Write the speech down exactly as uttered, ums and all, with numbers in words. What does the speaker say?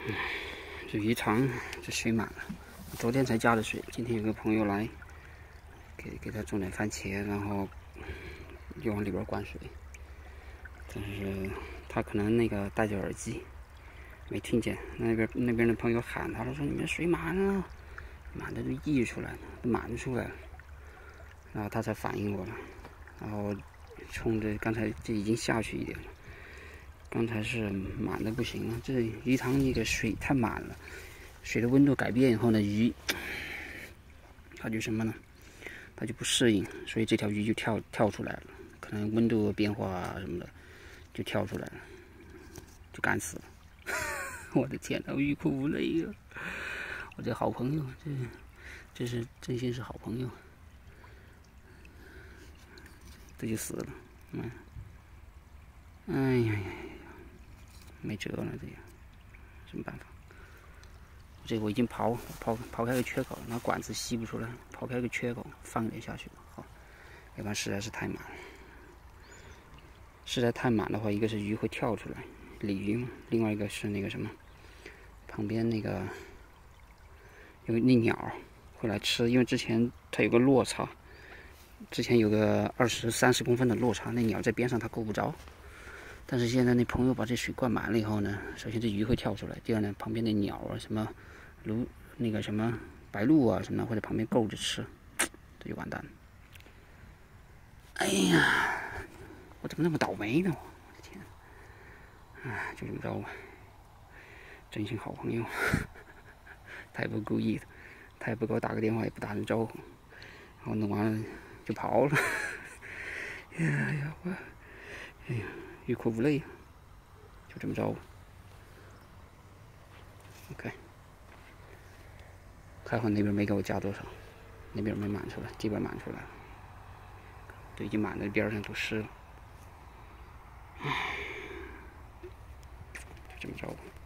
这鱼塘这水满了，昨天才加的水，今天有个朋友来，给给他种点番茄，然后又往里边灌水。但是他可能那个戴着耳机，没听见那边那边的朋友喊他了，说你们水满了，满的都溢出来了，都满出来了。然后他才反应过来，然后冲着刚才这已经下去一点了。刚才是满的不行了，这鱼塘那个水太满了，水的温度改变以后呢，鱼它就什么呢？它就不适应，所以这条鱼就跳跳出来了，可能温度变化啊什么的，就跳出来了，就干死了。我的天呐，我欲哭无泪啊！我这好朋友，这这是真心是好朋友，这就死了，嗯，哎呀呀呀！没辙了，这个什么办法？这我已经刨刨刨开个缺口，那管子吸不出来，刨开个缺口，放点下去吧。好，要不然实在是太满了。实在太满的话，一个是鱼会跳出来，鲤鱼嘛；另外一个是那个什么，旁边那个有那鸟会来吃，因为之前它有个落差，之前有个二十三十公分的落差，那鸟在边上它够不着。但是现在那朋友把这水灌满了以后呢，首先这鱼会跳出来，第二呢，旁边的鸟啊，什么鸬那个什么白鹭啊什么的，会在旁边够着吃，这就完蛋了。哎呀，我怎么那么倒霉呢？我的天！哎，就这么着吧。真心好朋友，他也不故意的，他也不给我打个电话，也不打声招呼，然后弄完了就跑了。哎呀，我，哎呀。欲哭无泪，就这么着吧。OK， 还好那边没给我加多少，那边没满出来，这边满出来了，都已经满在边上都湿了。唉，就这么着吧。